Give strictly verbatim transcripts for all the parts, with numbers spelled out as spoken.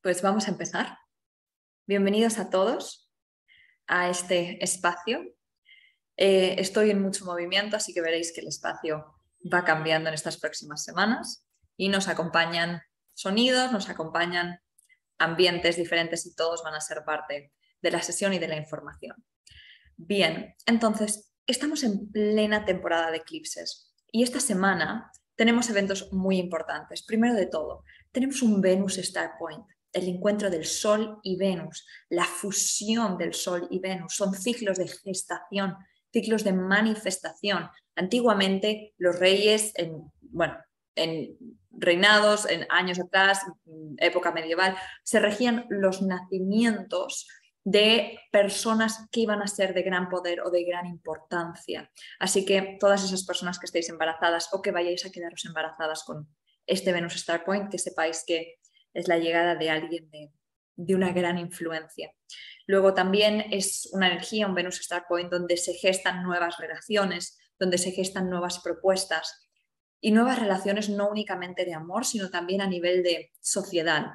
Pues vamos a empezar. Bienvenidos a todos a este espacio. Eh, estoy en mucho movimiento, así que veréis que el espacio va cambiando en estas próximas semanas y nos acompañan sonidos, nos acompañan ambientes diferentes y todos van a ser parte de la sesión y de la información. Bien, entonces estamos en plena temporada de eclipses y esta semana tenemos eventos muy importantes. Primero de todo, tenemos un Venus Star Point, el encuentro del Sol y Venus, la fusión del Sol y Venus. Son ciclos de gestación, ciclos de manifestación. Antiguamente los reyes, en, bueno, en reinados, en años atrás, época medieval, se regían los nacimientos de personas que iban a ser de gran poder o de gran importancia. Así que todas esas personas que estéis embarazadas o que vayáis a quedaros embarazadas con este Venus Star Point, que sepáis que es la llegada de alguien de, de una gran influencia. Luego también es una energía, un Venus Star Point, donde se gestan nuevas relaciones, donde se gestan nuevas propuestas y nuevas relaciones no únicamente de amor, sino también a nivel de sociedad.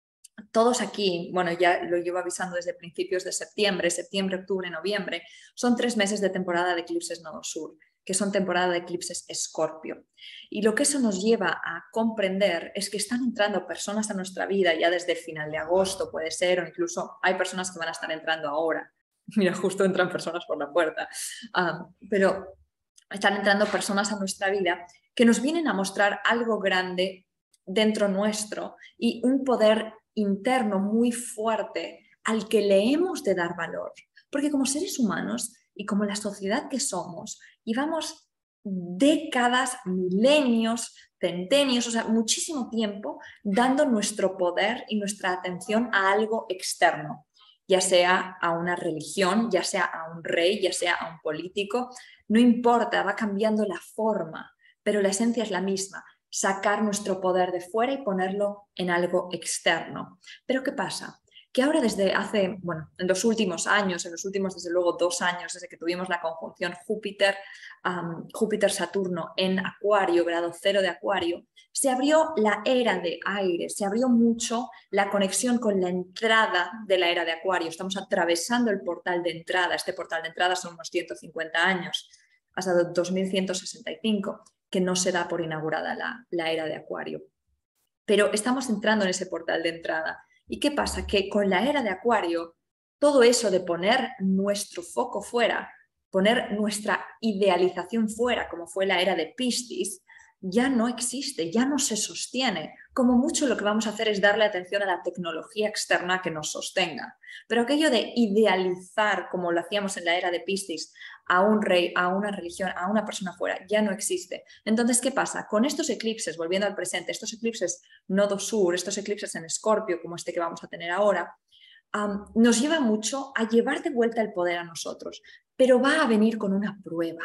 Todos aquí, bueno, ya lo llevo avisando desde principios de septiembre, septiembre, octubre, noviembre, son tres meses de temporada de eclipses nodo sur, que son temporada de eclipses Escorpio. Y lo que eso nos lleva a comprender es que están entrando personas a nuestra vida ya desde el final de agosto, puede ser, o incluso hay personas que van a estar entrando ahora. Mira, justo entran personas por la puerta. Um, pero están entrando personas a nuestra vida que nos vienen a mostrar algo grande dentro nuestro y un poder interno muy fuerte al que le hemos de dar valor. Porque como seres humanos y como la sociedad que somos, llevamos décadas, milenios, centenios, o sea, muchísimo tiempo dando nuestro poder y nuestra atención a algo externo, ya sea a una religión, ya sea a un rey, ya sea a un político, no importa, va cambiando la forma, pero la esencia es la misma. Sacar nuestro poder de fuera y ponerlo en algo externo. Pero ¿qué pasa? Que ahora desde hace, bueno, en los últimos años, en los últimos desde luego dos años, desde que tuvimos la conjunción Júpiter, um, Júpiter-Saturno en Acuario, grado cero de Acuario, se abrió la era de aire, se abrió mucho la conexión con la entrada de la era de Acuario. Estamos atravesando el portal de entrada. Este portal de entrada son unos ciento cincuenta años, hasta dos mil ciento sesenta y cinco. Que no se da por inaugurada la, la era de Acuario. Pero estamos entrando en ese portal de entrada. ¿Y qué pasa? Que con la era de Acuario, todo eso de poner nuestro foco fuera, poner nuestra idealización fuera, como fue la era de Piscis, ya no existe, ya no se sostiene. Como mucho lo que vamos a hacer es darle atención a la tecnología externa que nos sostenga. Pero aquello de idealizar, como lo hacíamos en la era de Piscis, a un rey, a una religión, a una persona fuera, ya no existe. Entonces, ¿qué pasa? Con estos eclipses, volviendo al presente, estos eclipses nodo sur, estos eclipses en Escorpio, como este que vamos a tener ahora, um, nos lleva mucho a llevar de vuelta el poder a nosotros, pero va a venir con una prueba.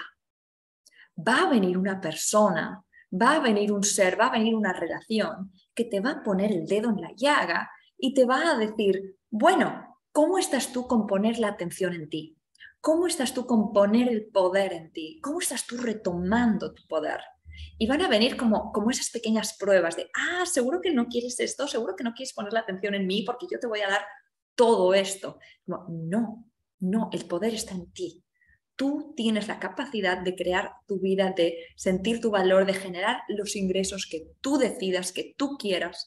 Va a venir una persona, va a venir un ser, va a venir una relación que te va a poner el dedo en la llaga y te va a decir, bueno, ¿cómo estás tú con poner la atención en ti? ¿Cómo estás tú con poner el poder en ti? ¿Cómo estás tú retomando tu poder? Y van a venir como, como esas pequeñas pruebas de, ah, seguro que no quieres esto, seguro que no quieres poner la atención en mí porque yo te voy a dar todo esto. Como, no, no, el poder está en ti. Tú tienes la capacidad de crear tu vida, de sentir tu valor, de generar los ingresos que tú decidas, que tú quieras.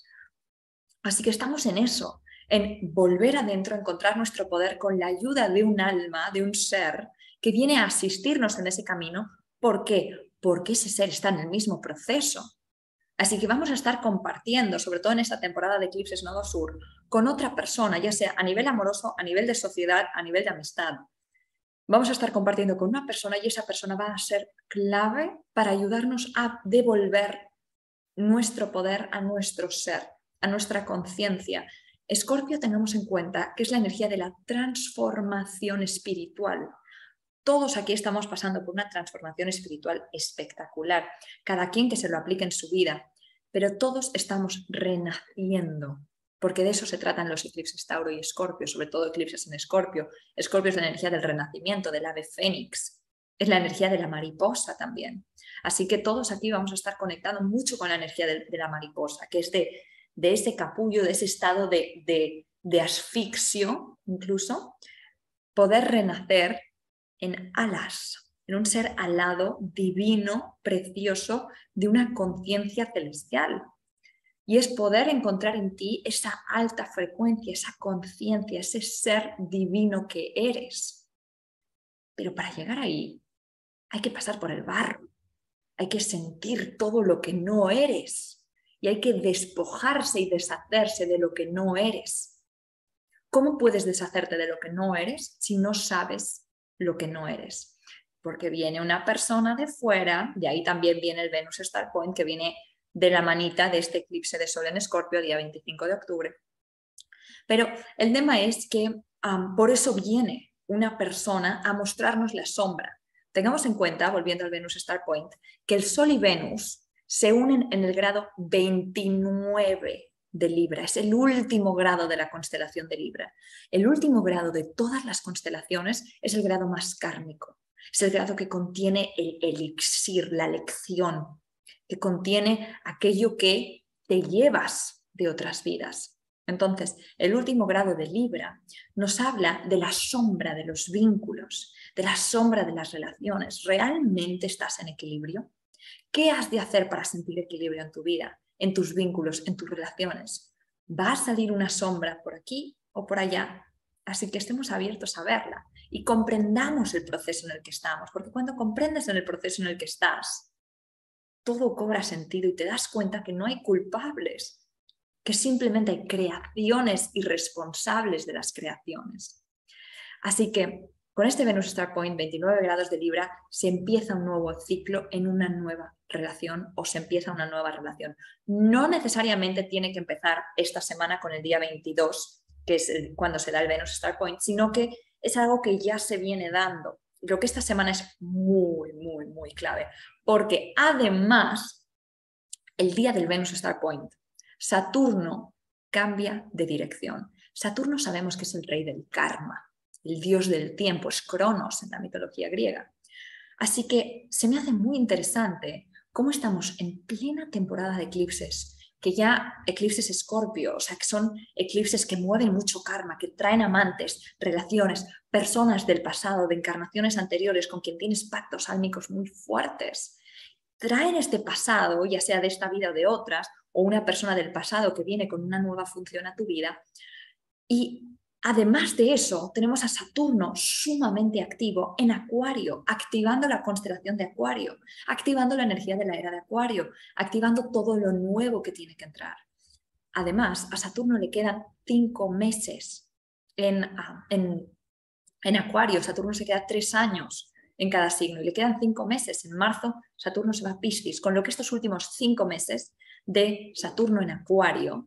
Así que estamos en eso, en volver adentro, encontrar nuestro poder con la ayuda de un alma, de un ser que viene a asistirnos en ese camino. ¿Por qué? Porque ese ser está en el mismo proceso. Así que vamos a estar compartiendo, sobre todo en esta temporada de eclipses nodo sur, con otra persona, ya sea a nivel amoroso, a nivel de sociedad, a nivel de amistad. Vamos a estar compartiendo con una persona y esa persona va a ser clave para ayudarnos a devolver nuestro poder a nuestro ser, a nuestra conciencia. Escorpio, tengamos en cuenta que es la energía de la transformación espiritual. Todos aquí estamos pasando por una transformación espiritual espectacular, cada quien que se lo aplique en su vida, pero todos estamos renaciendo. Porque de eso se tratan los eclipses Tauro y Escorpio, sobre todo eclipses en Escorpio. Escorpio es la energía del renacimiento, del ave fénix, es la energía de la mariposa también. Así que todos aquí vamos a estar conectando mucho con la energía de, de la mariposa, que es de, de ese capullo, de ese estado de, de, de asfixio, incluso, poder renacer en alas, en un ser alado, divino, precioso, de una conciencia celestial. Y es poder encontrar en ti esa alta frecuencia, esa conciencia, ese ser divino que eres. Pero para llegar ahí hay que pasar por el barro, hay que sentir todo lo que no eres y hay que despojarse y deshacerse de lo que no eres. ¿Cómo puedes deshacerte de lo que no eres si no sabes lo que no eres? Porque viene una persona de fuera, de ahí también viene el Venus Star Point, que viene de la manita de este eclipse de Sol en Escorpio, día veinticinco de octubre. Pero el tema es que um, por eso viene una persona a mostrarnos la sombra. Tengamos en cuenta, volviendo al Venus Star Point, que el Sol y Venus se unen en el grado veintinueve de Libra. Es el último grado de la constelación de Libra. El último grado de todas las constelaciones es el grado más kármico. Es el grado que contiene el elixir, la lección, que contiene aquello que te llevas de otras vidas. Entonces, el último grado de Libra nos habla de la sombra de los vínculos, de la sombra de las relaciones. ¿Realmente estás en equilibrio? ¿Qué has de hacer para sentir equilibrio en tu vida, en tus vínculos, en tus relaciones? ¿Va a salir una sombra por aquí o por allá? Así que estemos abiertos a verla y comprendamos el proceso en el que estamos, porque cuando comprendes en el proceso en el que estás, todo cobra sentido y te das cuenta que no hay culpables, que simplemente hay creaciones irresponsables de las creaciones. Así que con este Venus Star Point, veintinueve grados de Libra, se empieza un nuevo ciclo en una nueva relación o se empieza una nueva relación. No necesariamente tiene que empezar esta semana con el día veintidós, que es cuando se da el Venus Star Point, sino que es algo que ya se viene dando. Creo que esta semana es muy, muy, muy clave, porque además, el día del Venus Star Point, Saturno cambia de dirección. Saturno sabemos que es el rey del karma, el dios del tiempo, es Cronos en la mitología griega. Así que se me hace muy interesante cómo estamos en plena temporada de eclipses, que ya eclipses Escorpio, o sea, que son eclipses que mueven mucho karma, que traen amantes, relaciones, personas del pasado, de encarnaciones anteriores con quien tienes pactos álmicos muy fuertes. Traen este pasado, ya sea de esta vida o de otras, o una persona del pasado que viene con una nueva función a tu vida. Y además de eso, tenemos a Saturno sumamente activo en Acuario, activando la constelación de Acuario, activando la energía de la era de Acuario, activando todo lo nuevo que tiene que entrar. Además, a Saturno le quedan cinco meses en, en, en Acuario. Saturno se queda tres años en cada signo y le quedan cinco meses. En marzo, Saturno se va a Piscis, con lo que estos últimos cinco meses de Saturno en Acuario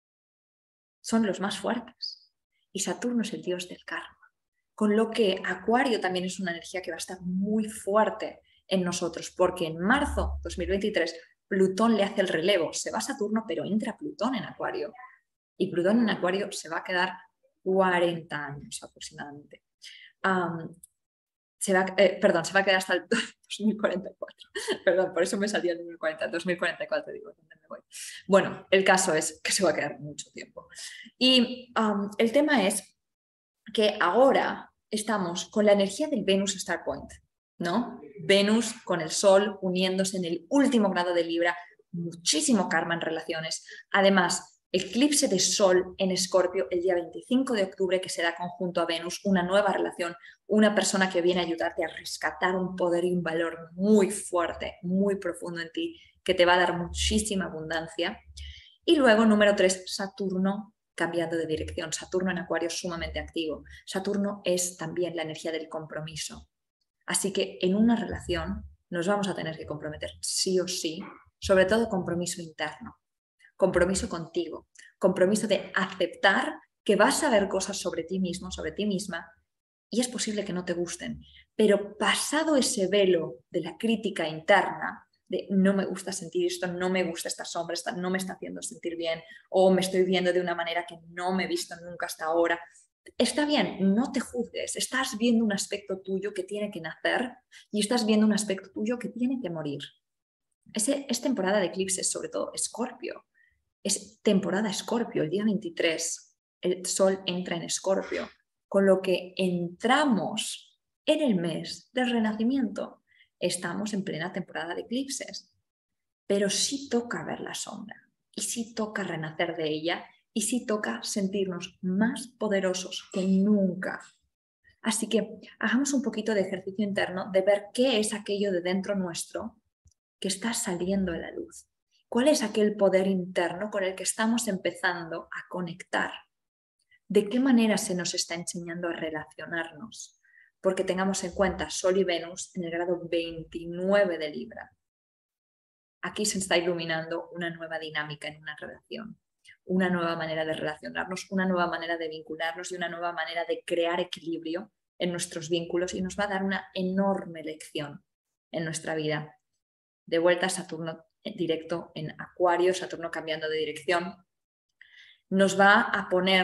son los más fuertes. Y Saturno es el dios del karma. Con lo que Acuario también es una energía que va a estar muy fuerte en nosotros, porque en marzo dos mil veintitrés Plutón le hace el relevo. Se va Saturno, pero entra Plutón en Acuario. Y Plutón en Acuario se va a quedar cuarenta años aproximadamente. Um, Se va, eh, perdón, se va a quedar hasta el dos mil cuarenta y cuatro. Perdón, por eso me salía el número cuarenta, dos mil cuarenta y cuatro, digo, ¿dónde me voy? Bueno, el caso es que se va a quedar mucho tiempo. Y um, el tema es que ahora estamos con la energía del Venus Star Point, ¿no? Venus con el Sol uniéndose en el último grado de Libra, muchísimo karma en relaciones. Además, eclipse de Sol en Escorpio el día veinticinco de octubre, que será conjunto a Venus, una nueva relación, una persona que viene a ayudarte a rescatar un poder y un valor muy fuerte, muy profundo en ti, que te va a dar muchísima abundancia. Y luego, número tres, Saturno cambiando de dirección. Saturno en Acuario sumamente activo. Saturno es también la energía del compromiso. Así que en una relación nos vamos a tener que comprometer sí o sí, sobre todo compromiso interno. Compromiso contigo, compromiso de aceptar que vas a ver cosas sobre ti mismo, sobre ti misma, y es posible que no te gusten, pero pasado ese velo de la crítica interna, de no me gusta sentir esto, no me gusta esta sombra, esta no me está haciendo sentir bien, o me estoy viendo de una manera que no me he visto nunca hasta ahora, está bien, no te juzgues, estás viendo un aspecto tuyo que tiene que nacer y estás viendo un aspecto tuyo que tiene que morir. Es, es temporada de eclipses, sobre todo Escorpio. Es temporada Escorpio, el día veintitrés, el Sol entra en Escorpio, con lo que entramos en el mes del renacimiento. Estamos en plena temporada de eclipses, pero sí toca ver la sombra y sí toca renacer de ella y sí toca sentirnos más poderosos que nunca. Así que hagamos un poquito de ejercicio interno de ver qué es aquello de dentro nuestro que está saliendo a la luz. ¿Cuál es aquel poder interno con el que estamos empezando a conectar? ¿De qué manera se nos está enseñando a relacionarnos? Porque tengamos en cuenta Sol y Venus en el grado veintinueve de Libra. Aquí se está iluminando una nueva dinámica en una relación, una nueva manera de relacionarnos, una nueva manera de vincularnos y una nueva manera de crear equilibrio en nuestros vínculos, y nos va a dar una enorme lección en nuestra vida. De vuelta a Saturno directo en Acuario, Saturno cambiando de dirección, nos va a poner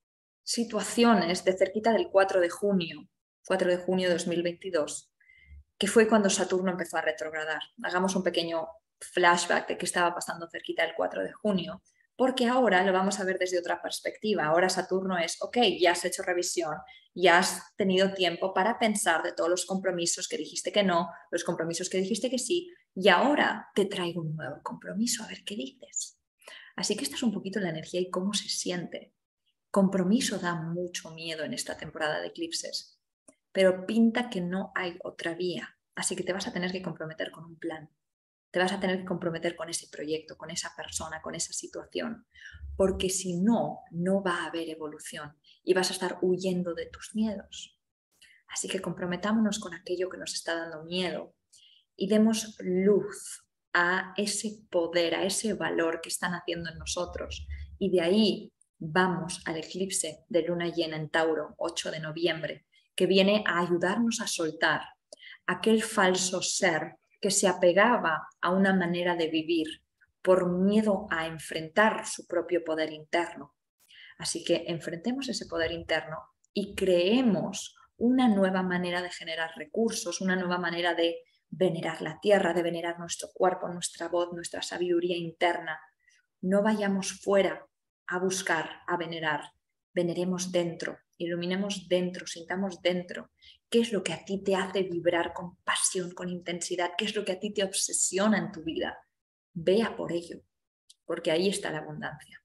situaciones de cerquita del cuatro de junio, cuatro de junio de dos mil veintidós, que fue cuando Saturno empezó a retrogradar. Hagamos un pequeño flashback de qué estaba pasando cerquita del cuatro de junio, porque ahora lo vamos a ver desde otra perspectiva. Ahora Saturno es, ok, ya has hecho revisión, ya has tenido tiempo para pensar de todos los compromisos que dijiste que no, los compromisos que dijiste que sí, y ahora te traigo un nuevo compromiso, a ver qué dices. Así que esta es un poquito la energía y cómo se siente. Compromiso da mucho miedo en esta temporada de eclipses, pero pinta que no hay otra vía, así que te vas a tener que comprometer con un plan. Te vas a tener que comprometer con ese proyecto, con esa persona, con esa situación, porque si no, no va a haber evolución y vas a estar huyendo de tus miedos. Así que comprometámonos con aquello que nos está dando miedo y demos luz a ese poder, a ese valor que están haciendo en nosotros. Y de ahí vamos al eclipse de luna llena en Tauro, ocho de noviembre, que viene a ayudarnos a soltar aquel falso ser que se apegaba a una manera de vivir por miedo a enfrentar su propio poder interno. Así que enfrentemos ese poder interno y creemos una nueva manera de generar recursos, una nueva manera de venerar la tierra, de venerar nuestro cuerpo, nuestra voz, nuestra sabiduría interna. No vayamos fuera a buscar, a venerar. Veneremos dentro, iluminemos dentro, sintamos dentro. ¿Qué es lo que a ti te hace vibrar con pasión, con intensidad? ¿Qué es lo que a ti te obsesiona en tu vida? Vea por ello, porque ahí está la abundancia.